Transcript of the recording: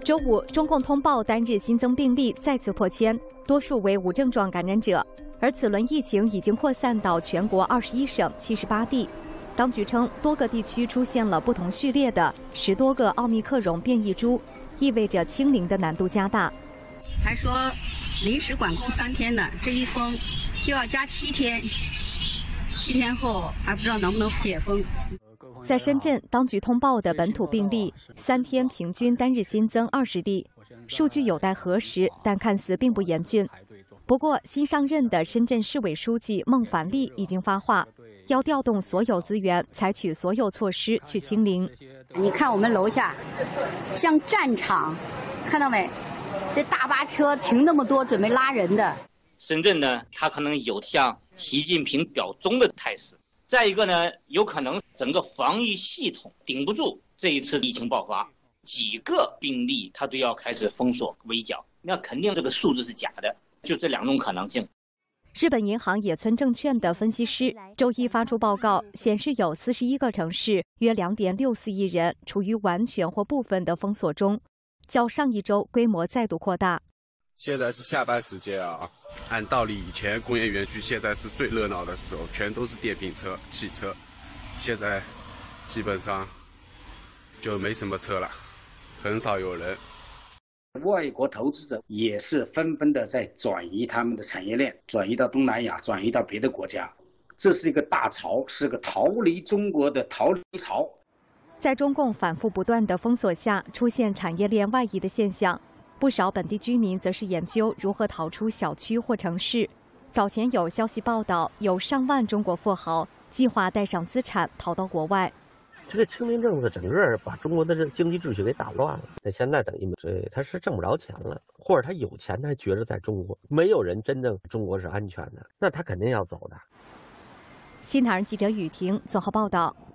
周五，中共通报单日新增病例再次破千，多数为无症状感染者。而此轮疫情已经扩散到全国21省78地。当局称，多个地区出现了不同序列的10多个奥密克戎变异株，意味着清零的难度加大。 还说临时管控3天呢，这一封又要加7天，7天后还不知道能不能解封。 在深圳，当局通报的本土病例3天平均单日新增20例，数据有待核实，但看似并不严峻。不过，新上任的深圳市委书记孟凡利已经发话，要调动所有资源，采取所有措施去清零。 你看我们楼下像战场，看到没？这大巴车停那么多，准备拉人的。 深圳呢，它可能有向习近平表忠的态势。再一个呢，有可能整个防疫系统顶不住这一次疫情爆发，几个病例它都要开始封锁围剿，那肯定这个数字是假的，就这2种可能性。 日本银行野村证券的分析师周一发出报告，显示有41个城市约2.64亿人处于完全或部分的封锁中，较上一周规模再度扩大。 现在是下班时间啊。 按道理，以前工业园区现在是最热闹的时候，全都是电瓶车、汽车，现在基本上就没什么车了，很少有人。 外国投资者也是纷纷的在转移他们的产业链，转移到东南亚，转移到别的国家，这是一个大潮，是个逃离中国的逃离潮。 在中共反复不断的封锁下，出现产业链外移的现象。不少本地居民则是研究如何逃出小区或城市。早前有消息报道，有上万中国富豪计划带上资产逃到国外。 这个清零政策整个把中国的这经济秩序给打乱了。那现在等于他是挣不着钱了，或者他有钱，他觉得在中国没有人真正中国是安全的，那他肯定要走的。 新唐人记者雨婷综合报道。